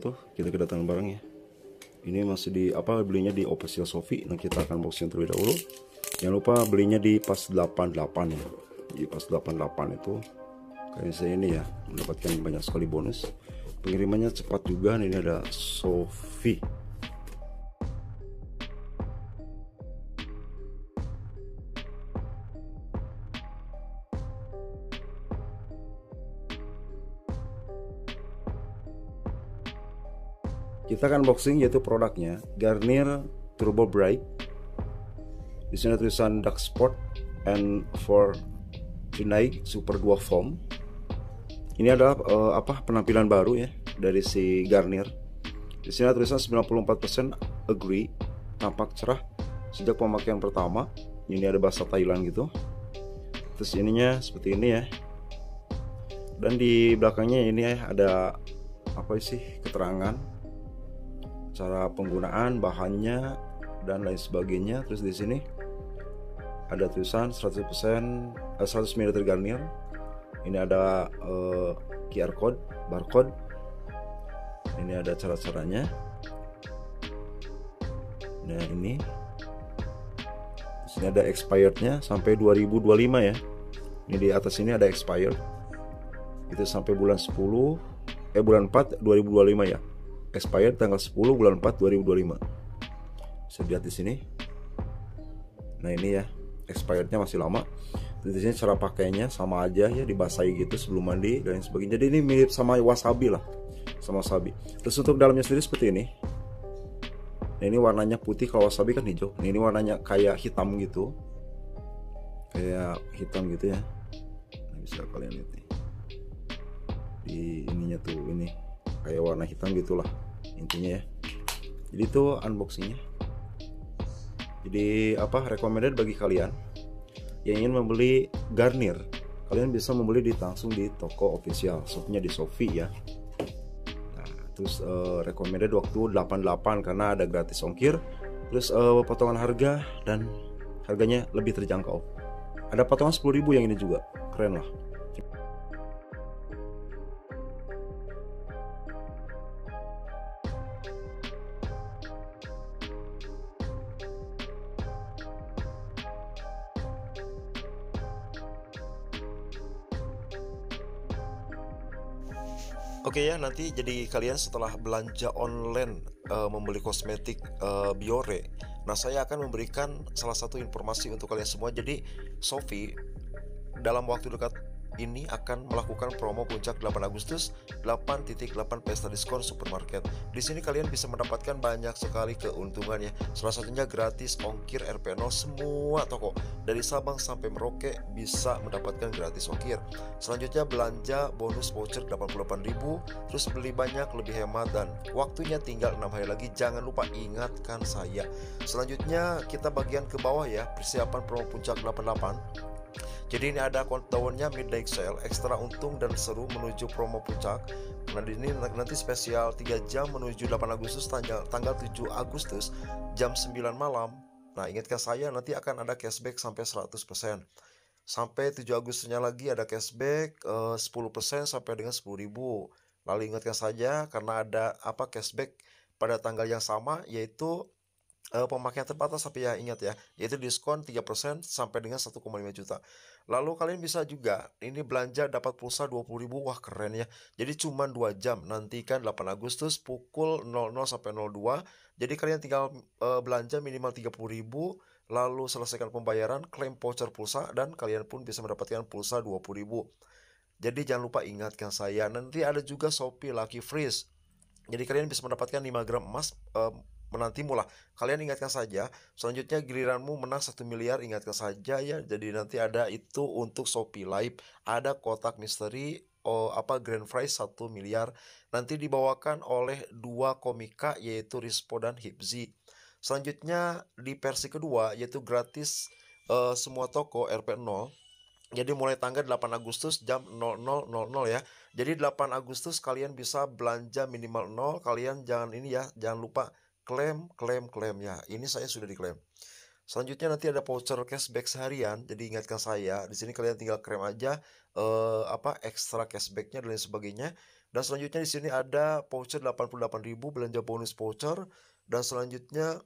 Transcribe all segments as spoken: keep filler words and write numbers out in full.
tuh kita kedatangan barangnya. Ini masih di apa belinya di official Shopee. Nah kita akan boxing terlebih dahulu. Jangan lupa belinya di pas delapan puluh delapan ya. Di pas delapan puluh delapan itu kayak saya ini ya mendapatkan banyak sekali bonus. Pengirimannya cepat juga. Nah, ini ada Shopee. Kita akan unboxing yaitu produknya Garnier Turbo Bright. Di sini tulisan Dark Sport and for Tonight Super Duo Foam. Ini adalah uh, apa penampilan baru ya dari si Garnier. Di sini tulisan sembilan puluh empat persen agree, tampak cerah sejak pemakaian pertama. Ini ada bahasa Thailand gitu. Terus ininya seperti ini ya. Dan di belakangnya ini ya ada apa sih keterangan cara penggunaan, bahannya dan lain sebagainya. Terus di sini ada tulisan seratus persen seratus mililiter Garnier. Ini ada uh, Q R code, barcode. Ini ada cara-caranya. Nah ini, di sini ada expirednya sampai dua ribu dua puluh lima ya. Ini di atas ini ada expired. Itu sampai bulan sepuluh, eh bulan empat dua ribu dua puluh lima ya. Expired tanggal sepuluh bulan empat dua ribu dua puluh lima. Bisa lihat di sini. Nah ini ya, expirednya masih lama. Di sini cara pakainya sama aja ya, dibasahi gitu sebelum mandi dan sebagainya. Jadi ini mirip sama wasabi lah, sama wasabi. Terus untuk dalamnya sendiri seperti ini. Nah, ini warnanya putih, kalau wasabi kan hijau. Nah, ini warnanya kayak hitam gitu, kayak hitam gitu ya. Nah, bisa kalian lihat nih. Di ininya tuh ini kayak warna hitam gitulah intinya ya. Jadi itu unboxingnya. Jadi apa recommended bagi kalian yang ingin membeli Garnier, kalian bisa membeli di langsung di toko official, shopnya di Shopee ya. Nah, terus uh, recommended waktu delapan puluh delapan karena ada gratis ongkir, terus uh, potongan harga dan harganya lebih terjangkau. Ada potongan sepuluh ribu yang ini juga, keren lah. Oke ya, nanti jadi kalian setelah belanja online uh, membeli kosmetik uh, Biore, nah saya akan memberikan salah satu informasi untuk kalian semua. Jadi Shopee dalam waktu dekat ini akan melakukan promo puncak delapan Agustus, delapan titik delapan pesta diskon supermarket. Di sini kalian bisa mendapatkan banyak sekali keuntungan ya. Salah satunya gratis ongkir R P nol, semua toko dari Sabang sampai Merauke bisa mendapatkan gratis ongkir. Selanjutnya belanja bonus voucher delapan puluh delapan ribu, terus beli banyak lebih hemat dan waktunya tinggal enam hari lagi. Jangan lupa ingatkan saya. Selanjutnya kita bagian ke bawah ya, persiapan promo puncak delapan puluh delapan. Jadi ini ada countdownnya midnight sale, ekstra untung dan seru menuju promo puncak. Nah ini nanti spesial tiga jam menuju delapan Agustus, tanggal, tanggal tujuh Agustus jam sembilan malam. Nah ingatkan saya, nanti akan ada cashback sampai seratus persen. Sampai tujuh Agustusnya lagi ada cashback eh, sepuluh persen sampai dengan sepuluh ribu. Lalu ingatkan saja karena ada apa cashback pada tanggal yang sama, yaitu Uh, pemakaian terbatas, tapi ya ingat ya, yaitu diskon tiga persen sampai dengan satu koma lima juta. Lalu kalian bisa juga ini belanja dapat pulsa dua puluh ribu. Wah keren ya. Jadi cuma dua jam, nantikan delapan Agustus pukul nol nol sampai nol dua. Jadi kalian tinggal uh, belanja minimal tiga puluh ribu, lalu selesaikan pembayaran, klaim voucher pulsa, dan kalian pun bisa mendapatkan pulsa dua puluh ribu. Jadi jangan lupa ingatkan saya. Nanti ada juga Shopee Lucky Freeze. Jadi kalian bisa mendapatkan lima gram emas uh, menantimu lah. Kalian ingatkan saja. Selanjutnya giliranmu menang satu miliar, ingatkan saja ya. Jadi nanti ada itu untuk Shopee Live, ada kotak misteri oh, apa grand prize satu miliar, nanti dibawakan oleh dua komika yaitu Rispo dan Hipzi. Selanjutnya di versi kedua yaitu gratis uh, semua toko R P nol. Jadi mulai tanggal delapan Agustus jam nol nol nol nol ya. Jadi delapan Agustus kalian bisa belanja minimal nol. Kalian jangan ini ya, jangan lupa klaim, klaim, klaim ya. Ini saya sudah diklaim. Selanjutnya nanti ada voucher cashback seharian. Jadi ingatkan saya, di sini kalian tinggal klaim aja eh, apa ekstra cashbacknya dan lain sebagainya. Dan selanjutnya di sini ada voucher delapan puluh delapan ribu belanja bonus voucher, dan selanjutnya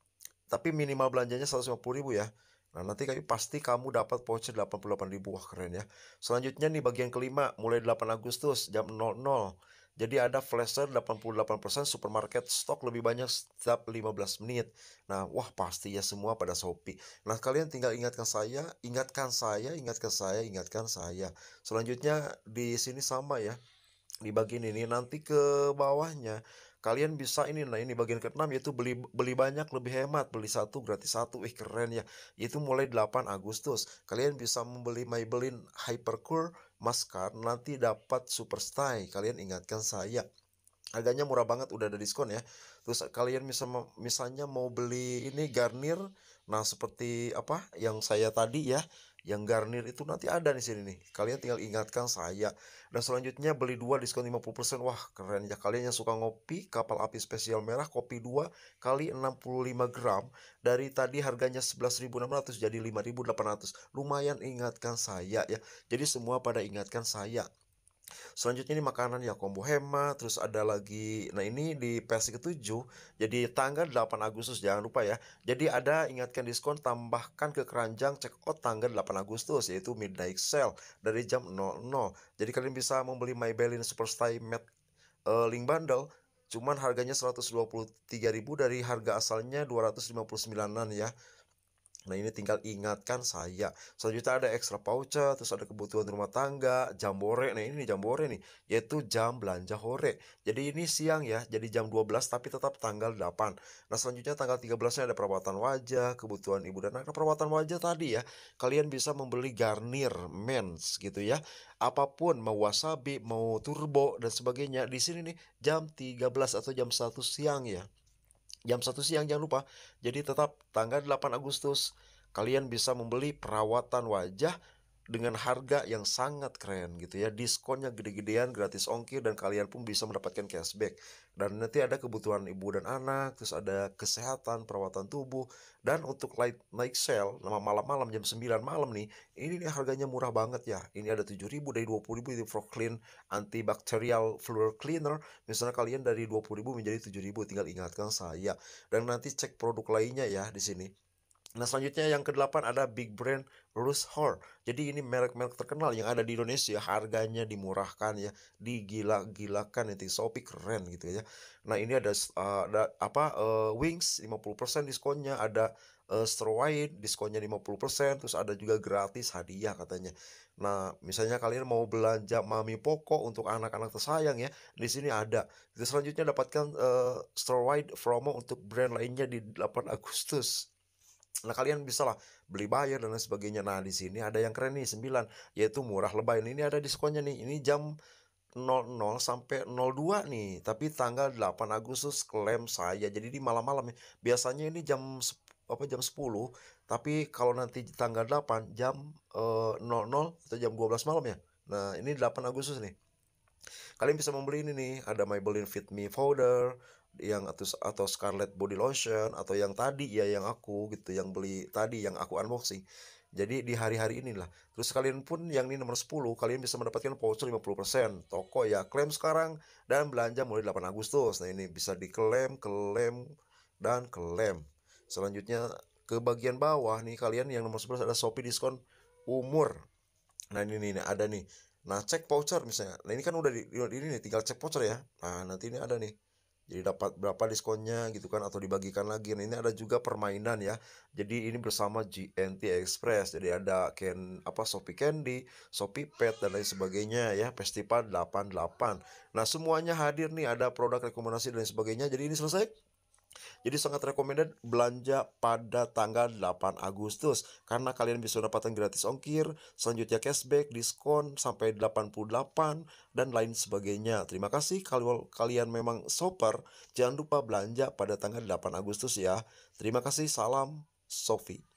tapi minimal belanjanya seratus lima puluh ribu ya. Nah, nanti kayak pasti kamu dapat voucher delapan puluh delapan ribu. Wah, keren ya. Selanjutnya nih bagian kelima, mulai delapan Agustus jam nol nol. Jadi ada flash sale delapan puluh delapan persen supermarket stok lebih banyak setiap lima belas menit. Nah, wah pasti ya semua pada Shopee. Nah, kalian tinggal ingatkan saya, ingatkan saya, ingatkan saya, ingatkan saya. Selanjutnya di sini sama ya. Di bagian ini nanti ke bawahnya kalian bisa ini, nah ini bagian keenam yaitu beli beli banyak lebih hemat, beli satu gratis satu. Ih keren ya. Itu mulai delapan Agustus. Kalian bisa membeli Maybelline Hypercure Maskar nanti dapat Super Style. Kalian ingatkan saya. Harganya murah banget, udah ada diskon ya. Terus kalian bisa misalnya mau beli ini Garnier. Nah, seperti apa yang saya tadi ya, yang Garnier itu nanti ada di sini nih. Kalian tinggal ingatkan saya. Dan selanjutnya beli dua diskon lima puluh persen. Wah, keren ya. Kalian yang suka ngopi, kapal api spesial merah kopi dua kali enam puluh lima gram. Dari tadi harganya sebelas ribu enam ratus jadi lima ribu delapan ratus. Lumayan, ingatkan saya ya. Jadi semua pada ingatkan saya. Selanjutnya ini makanan ya combo hemat, terus ada lagi, nah ini di versi ketujuh, jadi tanggal delapan Agustus jangan lupa ya. Jadi ada ingatkan diskon tambahkan ke keranjang check out tanggal delapan Agustus yaitu midnight sale dari jam nol nol. Jadi kalian bisa membeli Maybelline Superstyle Matte uh, link bundle cuman harganya seratus dua puluh tiga ribu dari harga asalnya dua ratus lima puluh sembilanan ya. Nah, ini tinggal ingatkan saya. Selanjutnya ada extra voucher, terus ada kebutuhan rumah tangga, jambore. Nah, ini nih jambore nih, yaitu jam belanja hore. Jadi ini siang ya, jadi jam dua belas tapi tetap tanggal delapan. Nah, selanjutnya tanggal tiga belasnya ada perawatan wajah, kebutuhan ibu dan anak. Perawatan wajah tadi ya, kalian bisa membeli Garnier Mens gitu ya. Apapun, mau wasabi, mau turbo dan sebagainya. Di sini nih jam tiga belas atau jam satu siang ya. Jam satu siang jangan lupa. Jadi tetap tanggal delapan Agustus kalian bisa membeli perawatan wajah dengan harga yang sangat keren gitu ya. Diskonnya gede-gedean, gratis ongkir, dan kalian pun bisa mendapatkan cashback. Dan nanti ada kebutuhan ibu dan anak, terus ada kesehatan, perawatan tubuh, dan untuk light night sale nama malam-malam jam sembilan malam nih, ini nih harganya murah banget ya. Ini ada tujuh ribu dari dua puluh ribu itu for clean antibacterial floor cleaner. Misalnya kalian dari dua puluh ribu menjadi tujuh ribu, tinggal ingatkan saya. Dan nanti cek produk lainnya ya di sini. Nah, selanjutnya yang kedelapan ada Big Brand Rose Hor. Jadi ini merek-merek terkenal yang ada di Indonesia, harganya dimurahkan ya, digila-gilakan itu. Shopee keren gitu ya. Nah, ini ada uh, ada apa uh, Wings lima puluh persen diskonnya, ada uh, Strowide diskonnya lima puluh persen, terus ada juga gratis hadiah katanya. Nah, misalnya kalian mau belanja Mami Poko untuk anak-anak tersayang ya, di sini ada. Terus selanjutnya dapatkan uh, Strowide promo untuk brand lainnya di delapan Agustus. Nah, kalian bisa lah beli bayar dan lain sebagainya. Nah, di sini ada yang keren nih sembilan, yaitu murah lebay. Ini ada diskonnya nih. Ini jam nol nol sampai nol dua nih, tapi tanggal delapan Agustus klaim saya. Jadi di malam-malam ya. Biasanya ini jam apa jam sepuluh, tapi kalau nanti tanggal delapan jam eh, nol nol atau jam dua belas malam ya. Nah, ini delapan Agustus nih. Kalian bisa membeli ini nih, ada Maybelline Fit Me Powder yang atau atau Scarlett Body Lotion, atau yang tadi ya yang aku gitu yang beli tadi yang aku unboxing. Jadi di hari-hari inilah. Terus kalian pun yang ini nomor sepuluh, kalian bisa mendapatkan voucher lima puluh persen. Toko ya klaim sekarang dan belanja mulai delapan Agustus. Nah, ini bisa diklaim, klaim dan klaim. Selanjutnya ke bagian bawah nih, kalian yang nomor sebelas ada Shopee diskon umur. Nah, ini nih ada nih. Nah, cek voucher misalnya. Nah, ini kan udah di, ini nih, tinggal cek voucher ya. Nah, nanti ini ada nih. Jadi dapat berapa diskonnya gitu kan, atau dibagikan lagi. Nah, ini ada juga permainan ya. Jadi ini bersama G N T Express. Jadi ada Ken apa Shopee Candy, Shopee Pet dan lain sebagainya ya. Festival delapan puluh delapan. Nah, semuanya hadir nih, ada produk rekomendasi dan lain sebagainya. Jadi ini selesai. Jadi sangat recommended belanja pada tanggal delapan Agustus karena kalian bisa mendapatkan gratis ongkir, selanjutnya cashback, diskon sampai delapan puluh delapan dan lain sebagainya. Terima kasih kalau kalian memang shopper, jangan lupa belanja pada tanggal delapan Agustus ya. Terima kasih, salam Sofi.